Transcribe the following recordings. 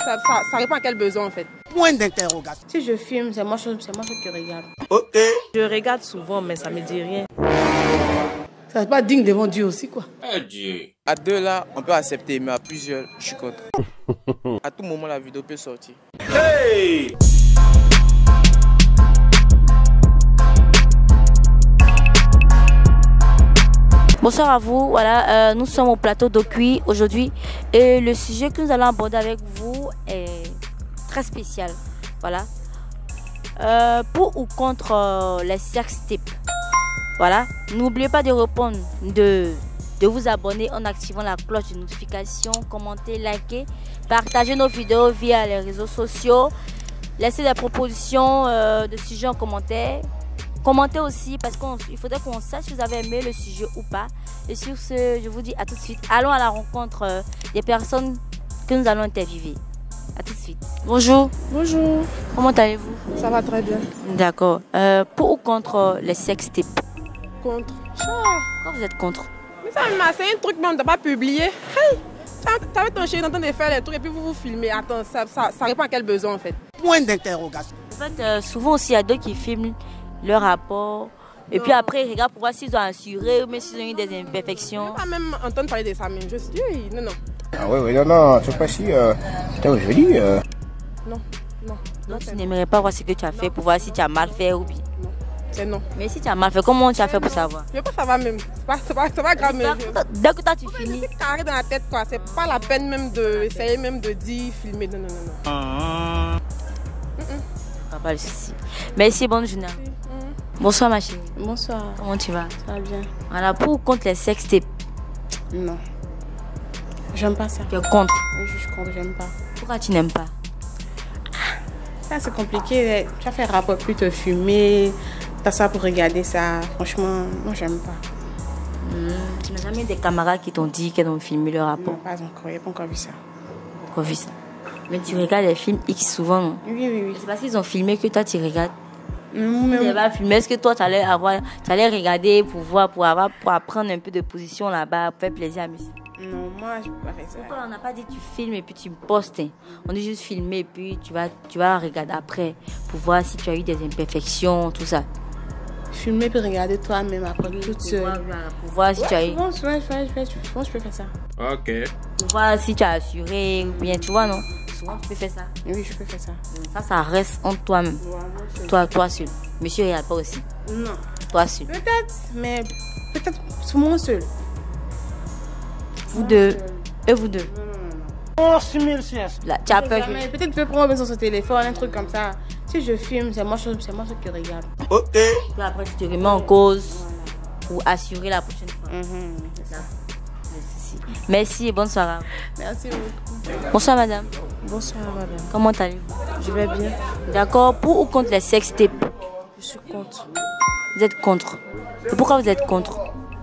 Ça répond à quel besoin en fait? Point d'interrogation. Si je filme, c'est moi qui regarde. Ok. Je regarde souvent, mais ça me dit rien. Ça n'est pas digne devant Dieu aussi, quoi. Dieu. À deux là, on peut accepter, mais à plusieurs, je suis contre. À tout moment, la vidéo peut sortir. Hey! Bonsoir à vous, voilà, nous sommes au plateau d'Okui aujourd'hui et le sujet que nous allons aborder avec vous est très spécial. Voilà, pour ou contre les sextapes. Voilà, n'oubliez pas de répondre, de vous abonner en activant la cloche de notification, commenter, liker, partager nos vidéos via les réseaux sociaux, laisser des propositions de sujets en commentaire. Commentez aussi parce qu'il faudrait qu'on sache si vous avez aimé le sujet ou pas. Et sur ce, je vous dis à tout de suite. Allons à la rencontre des personnes que nous allons interviewer. À tout de suite. Bonjour. Bonjour. Comment allez-vous? Ça va très bien. D'accord. Pour ou contre les sextapes? Contre. Pourquoi vous êtes contre? Mais ça c'est un truc même de pas publier. Hey, t'avais ton chéri en train de faire les trucs et puis vous filmez. Attends, ça répond à quel besoin en fait? Point d'interrogation. En fait, souvent aussi il y a d'autres qui filment leur rapport. Et puis après, ils regardent pour voir s'ils ont assuré ou même s'ils ont eu des imperfections. Je ne veux pas même entendre parler de ça même. Je dis, oui, non. Ah oui, non, c'est pas si. Je veux dire. Non. Donc tu n'aimerais pas voir ce que tu as fait pour voir si tu as mal fait ou bien. Non, c'est non. Mais si tu as mal fait, comment tu as fait pour savoir? Je ne veux pas savoir même. C'est pas grave. Mais dès que toi tu finis. C'est carré dans la tête quoi. C'est pas la peine même d'essayer même de dire, filmer. Non. Pas le souci. Merci, bonne journée. Bonsoir ma chérie. Bonsoir. Comment tu vas? Ça va bien. Voilà, pour ou contre les sextapes? Non. J'aime pas ça. Tu es contre? Je suis contre, j'aime pas. Pourquoi tu n'aimes pas? Ça c'est compliqué. Tu vas faire rapport plus te filmer. T'as ça pour regarder ça. Franchement, moi j'aime pas. Tu n'as jamais des camarades qui t'ont dit qu'elles ont filmé le rapport? Non, pas encore. Il n'y a pas encore vu ça. Encore vu ça? Mais tu regardes les films X souvent, non? Oui. C'est parce qu'ils ont filmé que toi tu regardes. Mais Tu vas filmer. Est-ce que toi tu allais regarder pour voir, pour apprendre un peu de position là-bas, pour faire plaisir à monsieur? non, moi je peux pas faire ça. Pourquoi on n'a pas dit tu filmes et puis tu postes? On dit juste filmer et puis tu vas regarder après pour voir si tu as eu des imperfections, tout ça. Filmer puis regarder toi-même après toute seule. Pour voir si tu as eu. Souvent, je peux faire ça. Ok. Pour voir si tu as assuré ou bien, tu vois, non? Souvent tu peux faire ça. Oui, je peux faire ça. Ça reste entre toi-même. Toi seul. Monsieur regarde pas aussi. Non. Toi seul. Peut-être, mais peut-être souvent seul. Vous deux. Et vous deux. Oh, 6006. Là, tu as peur. Peut-être tu peux prendre sur son téléphone, un truc comme ça. Si je filme, c'est moi qui regarde. Ok. Puis après, tu te remets en cause pour assurer la prochaine fois. C'est ça. Merci et bonne soirée. Merci beaucoup. Bonsoir madame. Bonsoir madame. Comment allez-vous? Je vais bien. D'accord. Pour ou contre les sextapes? Je suis contre. Vous êtes contre. Et pourquoi vous êtes contre?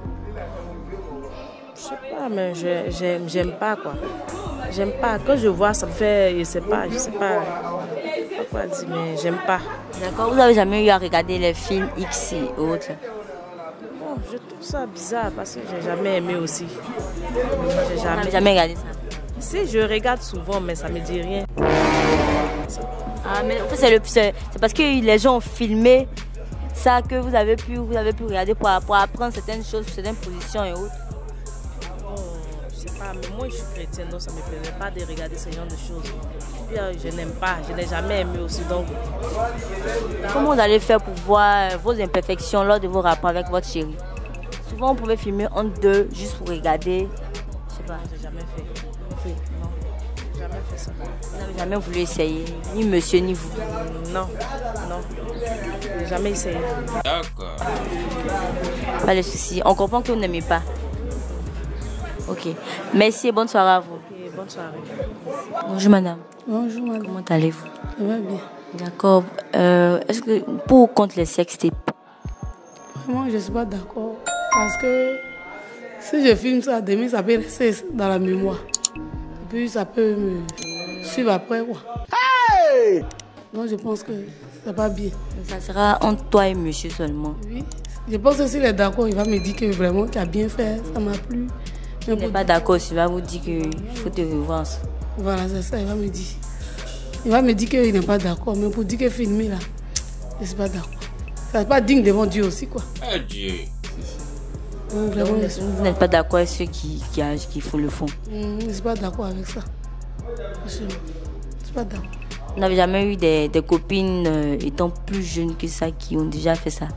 Je sais pas, mais j'aime pas quoi. J'aime pas. Quand je vois, ça me fait. Je sais pas quoi dire, mais j'aime pas. D'accord. Vous n'avez jamais eu à regarder les films X et autres? Bon, je trouve ça bizarre parce que j'ai jamais aimé aussi. J'ai Jamais regardé ça. Si, je regarde souvent, mais ça me dit rien. Ah, mais en fait, c'est parce que les gens ont filmé ça que vous avez pu regarder pour apprendre certaines choses, certaines positions et autres. Bon, je sais pas, mais moi je suis chrétienne, donc ça me plaît pas de regarder ce genre de choses. Puis, je n'aime pas, je n'ai jamais aimé aussi, donc. Comment vous allez faire pour voir vos imperfections lors de vos rapports avec votre chérie? Souvent, on pouvait filmer entre deux juste pour regarder. Je sais pas. J'ai jamais fait. Non. J'ai jamais fait ça. Vous n'avez jamais voulu essayer, ni monsieur ni vous? Non. J'ai jamais essayé. D'accord. Pas de souci. On comprend que vous n'aimez pas. Ok. Merci et bonne soirée à vous. Ok, bonne soirée. Bonjour madame. Bonjour madame. Comment allez-vous? Ça va bien. D'accord. Est-ce que pour ou contre les sextapes? Moi, je ne suis pas d'accord. Parce que si je filme ça, demain, ça peut rester dans la mémoire. Et puis, ça peut me suivre après. Quoi. Hey! Donc, je pense que c'est pas bien. Ça sera entre toi et monsieur seulement. Oui. Je pense que s'il est d'accord, il va me dire que vraiment, tu as bien fait, ça m'a plu. Il n'est pas d'accord, il va vous dire qu'il faut te revoir. Voilà, c'est ça, il va me dire. Il va me dire qu'il n'est pas d'accord, mais pour dire que filmer là, je ne suis pas d'accord. Ça n'est pas digne devant Dieu aussi, quoi. Eh Dieu. Donc, vraiment, Vous n'êtes pas d'accord avec ceux qui font le fond. je ne suis pas d'accord avec ça. Je ne suis pas d'accord. Vous n'avez jamais eu des copines étant plus jeunes que ça qui ont déjà fait ça?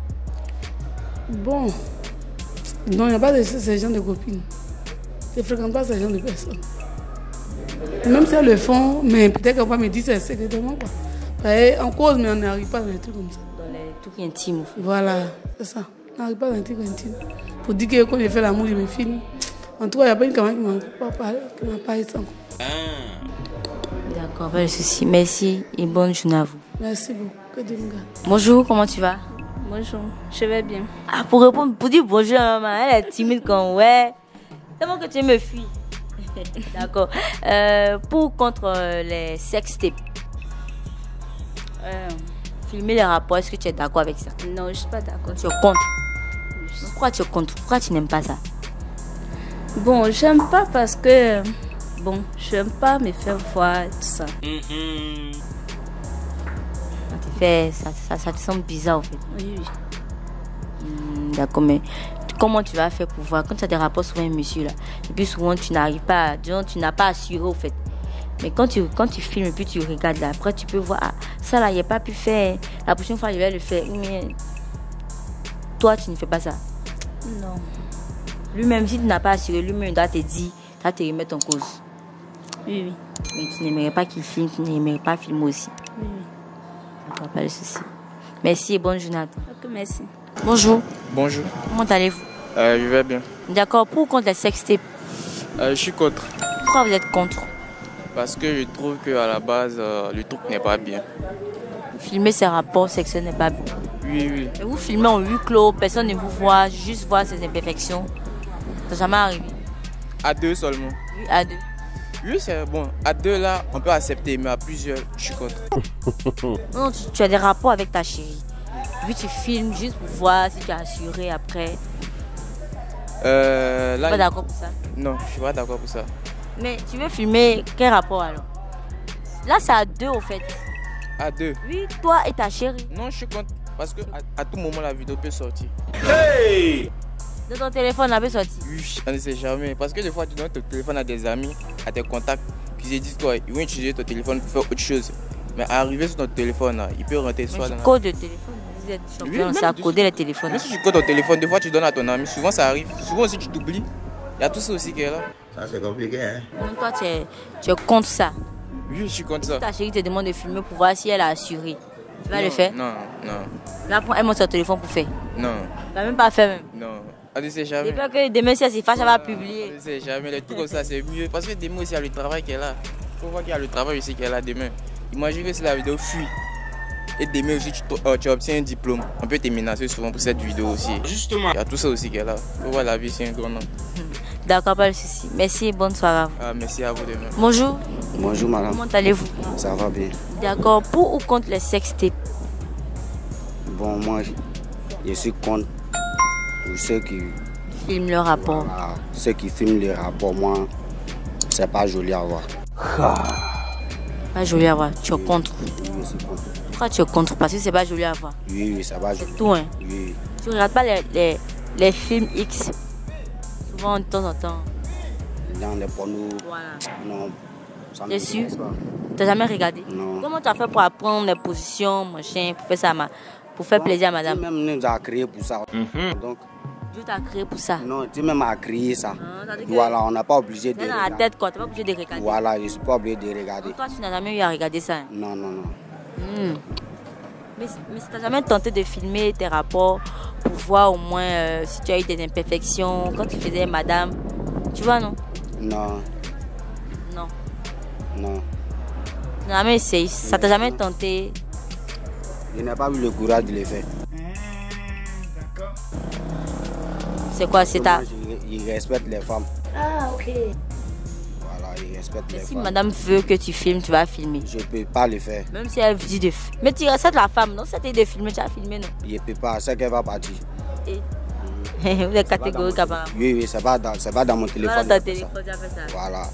Bon, non, il n'y a pas de ces gens de copines. Je ne fréquente pas ces gens de personnes. Même si elles le font, mais peut-être qu'on va me dire c'est secrètement, quoi. En cause, mais on n'arrive pas dans les trucs comme ça. Dans les trucs intimes, en fait. Voilà, c'est ça. On n'arrive pas dans les trucs intimes. Pour dire que quand j'ai fait l'amour, je me filme. En tout cas, il n'y a pas une caméra qui m'a parlé sans. D'accord, pas de souci. Merci et bonne journée à vous. Merci beaucoup. Que Dieu me garde. Bonjour, comment tu vas? Bonjour, je vais bien. Ah, pour répondre, pour dire bonjour à maman, elle est timide comme ouais. C'est bon que tu me fuis. D'accord. Pour ou contre les sextapes? Filmer les rapports, est-ce que tu es d'accord avec ça? Non, je ne suis pas d'accord. Tu es contre? Pourquoi tu es contre? Pourquoi tu n'aimes pas ça? Bon, j'aime pas parce que... Bon, j'aime pas me faire voir tout ça. Ça te semble bizarre en fait. Oui. D'accord, mais comment tu vas faire pour voir quand tu as des rapports souvent un monsieur là, et puis souvent tu n'arrives pas, disons, tu n'as pas assuré au fait. Mais quand tu filmes et puis tu regardes là, après tu peux voir, ah, ça là, il n'a pas pu faire, la prochaine fois je vais le faire. Mais toi tu ne fais pas ça. Non. Lui-même, si tu n'as pas assuré, lui-même il doit te dire, il doit te remettre en cause. Oui. Mais tu n'aimerais pas qu'il filme, tu n'aimerais pas filmer aussi. Oui. D'accord, pas de souci. Merci et bonne journée à toi. Ok, merci. Bonjour. Bonjour. Comment allez-vous? Je vais bien. D'accord, pour ou contre les sextapes? Je suis contre. Pourquoi vous êtes contre? Parce que je trouve qu'à la base, le truc n'est pas bien. Filmer ces rapports sexuels n'est pas bon. Oui. Et vous filmez en huis clos, personne ne vous voit, juste voir ses imperfections. Ça n'est jamais arrivé? À deux seulement. Oui, à deux. Oui, c'est bon. À deux, là, on peut accepter, mais à plusieurs, je suis contre. Non, tu as des rapports avec ta chérie. Puis tu filmes juste pour voir si tu as assuré après. Là, Tu n'es pas d'accord pour ça? Non, je suis pas d'accord pour ça. Mais tu veux filmer quel rapport alors? Là, c'est à deux au fait. À deux? Oui, toi et ta chérie. Non, je suis contre. Parce que à tout moment, la vidéo peut sortir. Hey! De ton téléphone, elle peut sortir. Oui, on ne sait jamais. Parce que des fois, tu donnes ton téléphone à des amis, à tes contacts, qui se disent quoi, ils vont utiliser ton téléphone pour faire autre chose. Mais arriver sur ton téléphone, là, il peut rentrer soit dans la... Code de téléphone. Vous êtes champion, c'est à coder les téléphones. Même si tu codes ton téléphone, des fois tu donnes à ton ami, souvent ça arrive. Souvent aussi tu t'oublies. Il y a tout ça aussi qui est là. Ça, c'est compliqué, hein? Donc toi, tu es contre ça. Oui, je suis contre ça. Ta chérie te demande de filmer pour voir si elle a assuré. Tu vas le faire? Non. Là, elle monte son téléphone pour faire. Non. Tu vas même pas faire même. Non. On ne sait jamais. J'ai peur que demain, si elle se fâche, elle va publier. On ne sait jamais. Les trucs comme ça, c'est mieux. Parce que demain aussi, il y a le travail qui est là. Il faut voir qu'il y a le travail aussi qui est là demain. Imagine que si la vidéo fuit. Et demain aussi, tu obtiens un diplôme. On peut te menacer souvent pour cette vidéo aussi. Justement. Il y a tout ça aussi qui est là. Il faut voir la vie, c'est un grand nom. D'accord, pas de souci. Merci et bonne soirée à vous. Merci à vous demain. Bonjour. Bonjour, madame. Comment allez-vous? Ça va bien. D'accord. Pour ou contre les sextapes? Bon, moi, je suis contre pour ceux qui filment le rapport. Voilà, ceux qui filment les rapports, moi, c'est pas joli à voir. Pas joli à voir. Tu es contre? Oui, je suis contre. Pourquoi tu es contre? Parce que c'est pas joli à voir. Oui, c'est pas joli. Tout, hein? Oui. Tu regardes pas les films X? Souvent, de temps en temps. Dans les pornos. Voilà. Non. Ça T'es sûr? pas. T'as jamais regardé? Non. Comment tu as fait pour apprendre les positions, machin, pour faire ça, pour faire plaisir à madame? Tu même nous a créé pour ça. Donc, Dieu t'a créé pour ça. non, tu même as créé ça. Non, Voilà, on n'a pas obligé de c'est dans la regarder. tête, quoi. T'es pas obligé de regarder. Voilà, je ne suis pas obligé de regarder. Donc, toi, tu n'as jamais eu à regarder ça. Hein? Non. Mais si tu n'as jamais tenté de filmer tes rapports pour voir au moins si tu as eu des imperfections quand tu faisais madame, tu vois, non? Non. Tu n'as jamais essayé, ça t'a jamais tenté? Je n'ai pas eu le courage de le faire. C'est quoi? C'est ta... Il respecte les femmes. Ah, ok. Voilà, il respecte les Si femmes. madame veut que tu filmes, tu vas filmer. Je ne peux pas le faire. Même si elle dit de... Mais tu respectes la femme, non? Si elle te dit de filmer, tu vas filmer, non? Je ne peux pas, c'est qu'elle va partir. Et... Vous êtes catégorique apparemment. Oui, ça va dans mon téléphone. Dans ton téléphone, tu as fait ça. Voilà.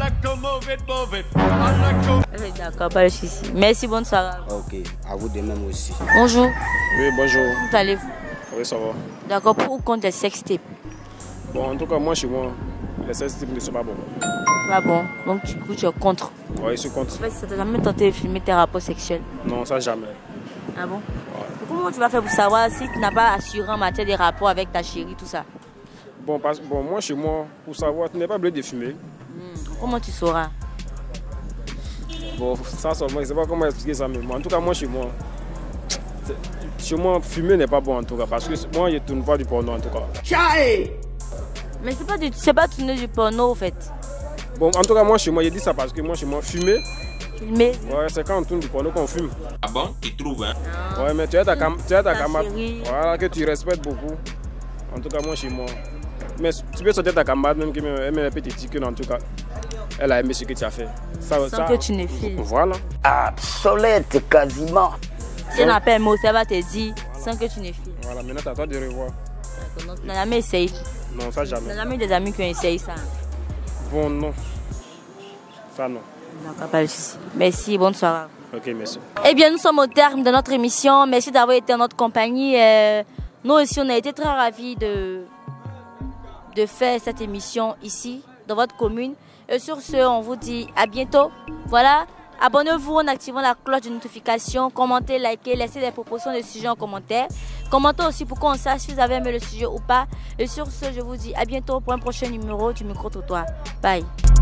D'accord, pas de souci. Merci, bonne soirée. Ok, à vous de même aussi. Bonjour. Oui, bonjour. Comment allez-vous? Oui, ça va. D'accord, pour ou contre les sextapes? Bon, en tout cas, moi, chez moi, les sextapes ne sont pas bons. Pas bon, donc du coup, tu es contre? Oui, je suis contre. En fait, ça t'a jamais tenté de filmer tes rapports sexuels? Non, ça jamais. Ah bon? Ouais. Comment tu vas faire pour savoir si tu n'as pas assuré en matière de rapports avec ta chérie, tout ça? Bon, moi, chez moi, pour savoir, tu n'es pas obligé de fumer. Comment tu sauras? Bon, ça seulement, je ne sais pas comment expliquer ça, mais en tout cas, moi, chez moi, fumer n'est pas bon en tout cas, parce que moi, je ne tourne pas du porno en tout cas. Mais c'est pas tourner du porno, au fait. Bon, en tout cas, moi, chez moi, je dis ça parce que moi, chez moi, fumer. Filmer? Ouais, c'est quand on tourne du porno qu'on fume. Ah bon? Tu trouves, hein? Ouais, mais tu as ta camarade. Voilà, que tu respectes beaucoup. En tout cas, moi, chez moi. Mais tu peux sortir ta camarade, même qui aime un petit ticket, en tout cas. Elle a aimé ce que tu as fait. Sans que tu ne filmes. Voilà. Obsolète, quasiment. Si on appelle un mot, ça va te dire sans que tu ne filmes. Voilà, maintenant, c'est à toi de revoir. Donc, tu n'as jamais essayé? Non, ça jamais. Tu n'as jamais eu des amis qui ont essayé ça? Bon, non. Ça, non. D'accord, pas de souci. Merci, bonne soirée. Ok, merci. Eh bien, nous sommes au terme de notre émission. Merci d'avoir été en notre compagnie. Nous aussi, on a été très ravis de faire cette émission ici, dans votre commune. Et sur ce, on vous dit à bientôt. Voilà, abonnez-vous en activant la cloche de notification. Commentez, likez, laissez des propositions de sujets en commentaire. Commentez aussi pour qu'on sache si vous avez aimé le sujet ou pas. Et sur ce, je vous dis à bientôt pour un prochain numéro du Micro-Trottoir. Bye.